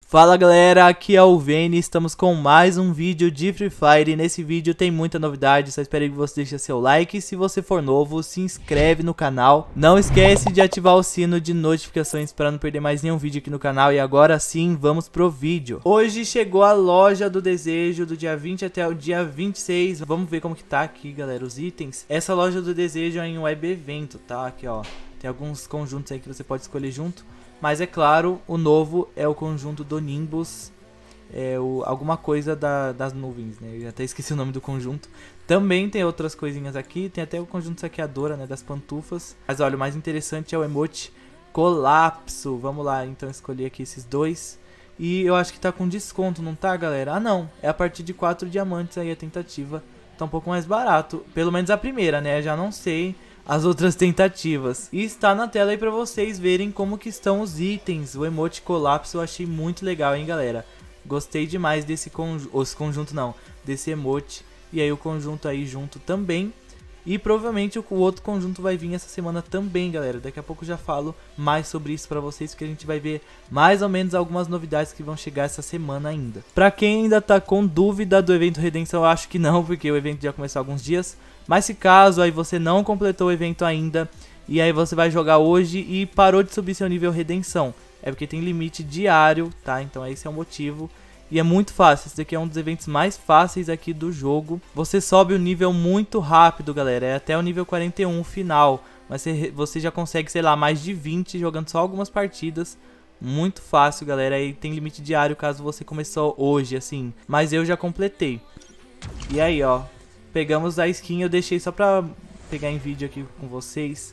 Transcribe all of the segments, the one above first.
Fala galera, aqui é o Veni, estamos com mais um vídeo de Free Fire. Nesse vídeo tem muita novidade, só espero que você deixe seu like. Se você for novo, se inscreve no canal. Não esquece de ativar o sino de notificações para não perder mais nenhum vídeo aqui no canal. E agora sim, vamos pro vídeo. Hoje chegou a loja do desejo do dia 20 até o dia 26. Vamos ver como que tá aqui, galera, os itens. Essa loja do desejo é em web evento, tá? Aqui ó, tem alguns conjuntos aí que você pode escolher junto. Mas é claro, o novo é o conjunto do Nimbus, alguma coisa das nuvens, né? Eu até esqueci o nome do conjunto. Também tem outras coisinhas aqui, tem até o conjunto saqueadora, né, das pantufas. Mas olha, o mais interessante é o emote colapso. Vamos lá, então escolher aqui esses dois. E eu acho que tá com desconto, não tá, galera? Ah não, é a partir de 4 diamantes aí a tentativa. Tá um pouco mais barato, pelo menos a primeira, né? Eu já não sei as outras tentativas. E está na tela aí pra vocês verem como que estão os itens. O emote colapso eu achei muito legal, hein, galera. Gostei demais desse conjunto não, desse emote. E aí o conjunto aí junto também. E provavelmente o outro conjunto vai vir essa semana também, galera. Daqui a pouco eu já falo mais sobre isso pra vocês, porque a gente vai ver mais ou menos algumas novidades que vão chegar essa semana ainda. Pra quem ainda tá com dúvida do evento Redenção, eu acho que não, porque o evento já começou há alguns dias. Mas se caso aí você não completou o evento ainda, e aí você vai jogar hoje e parou de subir seu nível Redenção, é porque tem limite diário, tá? Então esse é o motivo. E é muito fácil, esse daqui é um dos eventos mais fáceis aqui do jogo. Você sobe o nível muito rápido, galera, é até o nível 41 final. Mas você já consegue, sei lá, mais de 20 jogando só algumas partidas. Muito fácil, galera, e tem limite diário caso você começou hoje, assim. Mas eu já completei. E aí, ó, pegamos a skin, eu deixei só pra pegar em vídeo aqui com vocês.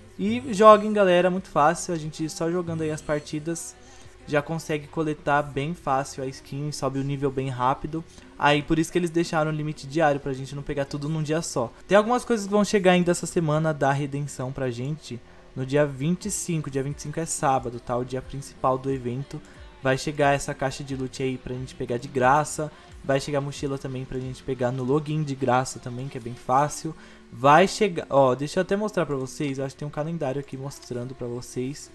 E joguem, galera, muito fácil, a gente só jogando aí as partidas já consegue coletar bem fácil a skin, sobe o nível bem rápido. Aí por isso que eles deixaram o limite diário pra gente não pegar tudo num dia só. Tem algumas coisas que vão chegar ainda essa semana da redenção pra gente no dia 25, dia 25 é sábado, tá? O dia principal do evento. Vai chegar essa caixa de loot aí pra gente pegar de graça. Vai chegar mochila também pra gente pegar no login de graça também, que é bem fácil. Vai chegar, ó, deixa eu até mostrar pra vocês, eu acho que tem um calendário aqui mostrando pra vocês.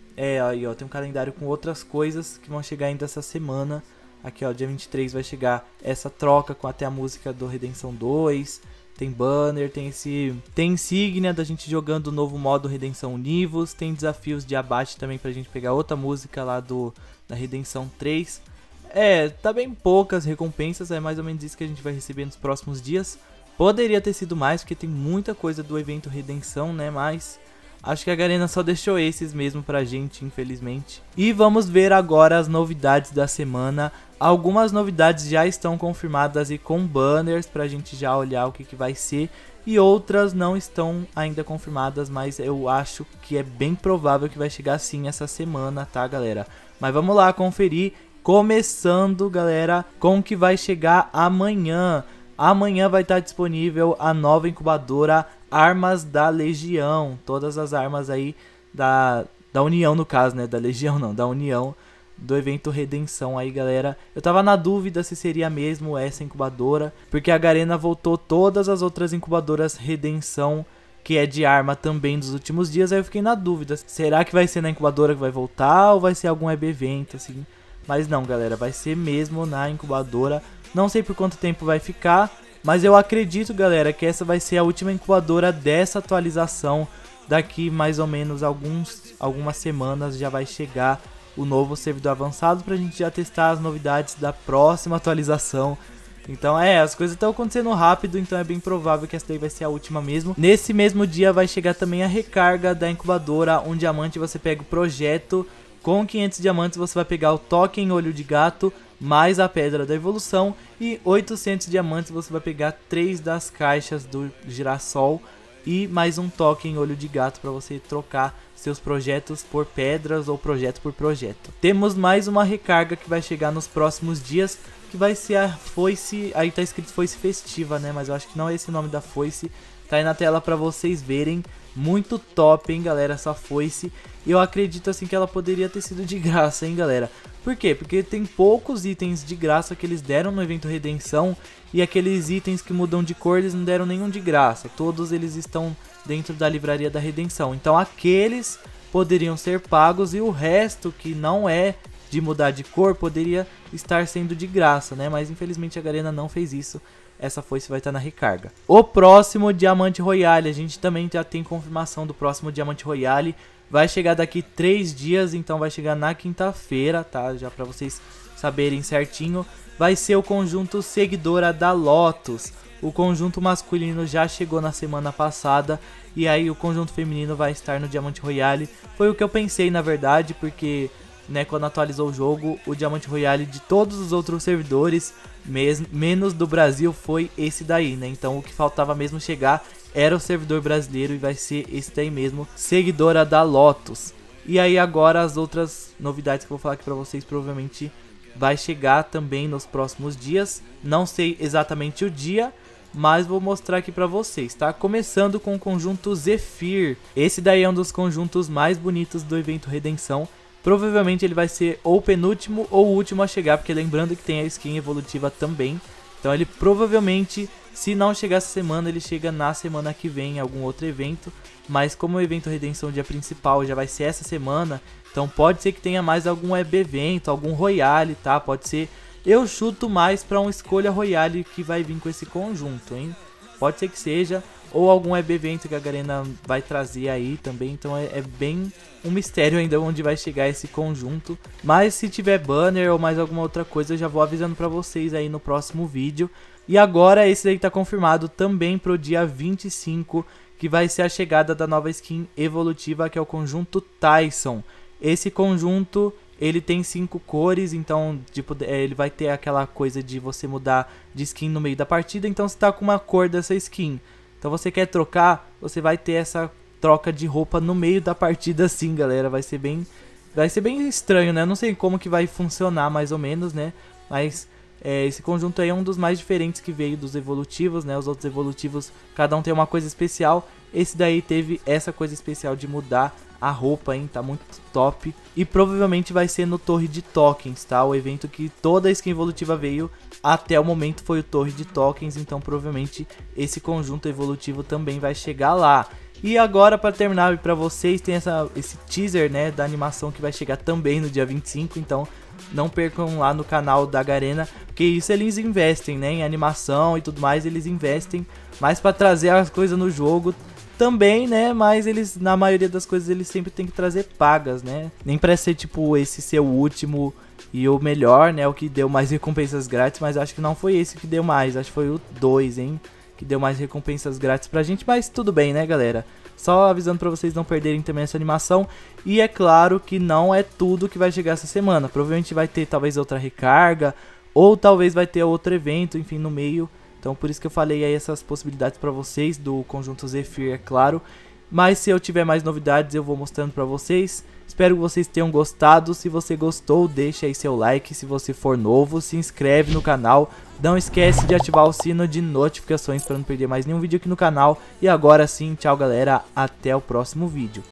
Aí ó, tem um calendário com outras coisas que vão chegar ainda essa semana. Aqui ó, dia 23 vai chegar essa troca com até a música do Redenção 2. Tem banner, tem insígnia da gente jogando o novo modo Redenção Univos. Tem desafios de abate também pra gente pegar outra música lá da Redenção 3. Tá bem poucas recompensas, é mais ou menos isso que a gente vai receber nos próximos dias. Poderia ter sido mais, porque tem muita coisa do evento Redenção, né, mas acho que a Garena só deixou esses mesmo pra gente, infelizmente. E vamos ver agora as novidades da semana. Algumas novidades já estão confirmadas e com banners pra gente já olhar o que vai ser. E outras não estão ainda confirmadas, mas eu acho que é bem provável que vai chegar sim essa semana, tá, galera? Mas vamos lá conferir. Começando, galera, com o que vai chegar amanhã. Amanhã vai estar disponível a nova incubadora Armas da Legião. Todas as armas aí da União, no caso, né? Da Legião não, da União, do evento Redenção aí, galera. Eu tava na dúvida se seria mesmo essa incubadora, porque a Garena voltou todas as outras incubadoras Redenção, que é de arma também dos últimos dias. Aí eu fiquei na dúvida, será que vai ser na incubadora que vai voltar ou vai ser algum web evento, assim? Mas não, galera, vai ser mesmo na incubadora. Não sei por quanto tempo vai ficar, mas eu acredito, galera, que essa vai ser a última incubadora dessa atualização. Daqui mais ou menos algumas semanas já vai chegar o novo servidor avançado pra gente já testar as novidades da próxima atualização. Então as coisas estão acontecendo rápido, então é bem provável que essa daí vai ser a última mesmo. Nesse mesmo dia vai chegar também a recarga da incubadora, um diamante você pega o projeto. Com 500 diamantes você vai pegar o token olho de gato, mais a pedra da evolução. E 800 diamantes você vai pegar 3 das caixas do girassol. E mais um token olho de gato para você trocar seus projetos por pedras ou projeto por projeto. Temos mais uma recarga que vai chegar nos próximos dias, que vai ser a foice. Aí tá escrito foice festiva, né? Mas eu acho que não é esse o nome da foice. Tá aí na tela pra vocês verem. Muito top, hein, galera, essa foice. E eu acredito, assim, que ela poderia ter sido de graça, hein, galera. Por quê? Porque tem poucos itens de graça que eles deram no evento Redenção. E aqueles itens que mudam de cor, eles não deram nenhum de graça. Todos eles estão dentro da livraria da Redenção. Então aqueles poderiam ser pagos e o resto que não é de mudar de cor poderia estar sendo de graça, né? Mas infelizmente a Garena não fez isso. Essa foice vai estar na recarga. O próximo Diamante Royale, a gente também já tem confirmação do próximo Diamante Royale. Vai chegar daqui 3 dias, então vai chegar na quinta-feira, tá? Já pra vocês saberem certinho. Vai ser o conjunto Seguidora da Lotus. O conjunto masculino já chegou na semana passada. E aí o conjunto feminino vai estar no Diamante Royale. Foi o que eu pensei, na verdade, porque, né, quando atualizou o jogo, o Diamante Royale de todos os outros servidores, menos do Brasil, foi esse daí, né? Então o que faltava mesmo chegar era o servidor brasileiro e vai ser esse daí mesmo, Seguidora da Lotus. E aí agora as outras novidades que eu vou falar aqui pra vocês provavelmente vai chegar também nos próximos dias. Não sei exatamente o dia, mas vou mostrar aqui pra vocês, tá? Começando com o conjunto Zephyr. Esse daí é um dos conjuntos mais bonitos do evento Redenção. Provavelmente ele vai ser ou o penúltimo ou o último a chegar, porque lembrando que tem a skin evolutiva também. Então ele provavelmente, se não chegar essa semana, ele chega na semana que vem em algum outro evento. Mas como o evento Redenção dia principal já vai ser essa semana, então pode ser que tenha mais algum evento, algum Royale, tá? Pode ser, eu chuto mais pra uma escolha Royale que vai vir com esse conjunto, hein? Pode ser que seja, ou algum evento que a Garena vai trazer aí também, então é bem um mistério ainda onde vai chegar esse conjunto. Mas se tiver banner ou mais alguma outra coisa, eu já vou avisando pra vocês aí no próximo vídeo. E agora esse daí tá confirmado também pro dia 25, que vai ser a chegada da nova skin evolutiva, que é o conjunto Tyson. Esse conjunto, ele tem 5 cores, então tipo, ele vai ter aquela coisa de você mudar de skin no meio da partida. Então você tá com uma cor dessa skin, então você quer trocar, você vai ter essa troca de roupa no meio da partida assim, galera. Vai ser bem estranho, né? Não sei como que vai funcionar mais ou menos, né? Mas esse conjunto aí é um dos mais diferentes que veio dos evolutivos, né? Os outros evolutivos, cada um tem uma coisa especial. Esse daí teve essa coisa especial de mudar a roupa, hein? Tá muito top. E provavelmente vai ser no Torre de Tokens, tá? O evento que toda a skin evolutiva veio até o momento foi o Torre de Tokens. Então provavelmente esse conjunto evolutivo também vai chegar lá. E agora, para terminar pra vocês, tem esse teaser, né, da animação que vai chegar também no dia 25. Então não percam lá no canal da Garena, porque isso eles investem, né, em animação e tudo mais. Eles investem mais para trazer as coisas no jogo também, né, mas eles, na maioria das coisas, eles sempre tem que trazer pagas, né. Nem pra ser tipo esse ser o último e o melhor, né, o que deu mais recompensas grátis, mas acho que não foi esse que deu mais, acho que foi o 2, hein, que deu mais recompensas grátis pra gente. Mas tudo bem, né, galera? Só avisando pra vocês não perderem também essa animação. E é claro que não é tudo que vai chegar essa semana. Provavelmente vai ter talvez outra recarga, ou talvez vai ter outro evento, enfim, no meio. Então por isso que eu falei aí essas possibilidades pra vocês do conjunto Zephyr, é claro. Mas se eu tiver mais novidades eu vou mostrando pra vocês. Espero que vocês tenham gostado. Se você gostou, deixa aí seu like. Se você for novo, se inscreve no canal. Não esquece de ativar o sino de notificações para não perder mais nenhum vídeo aqui no canal. E agora sim, tchau galera, até o próximo vídeo.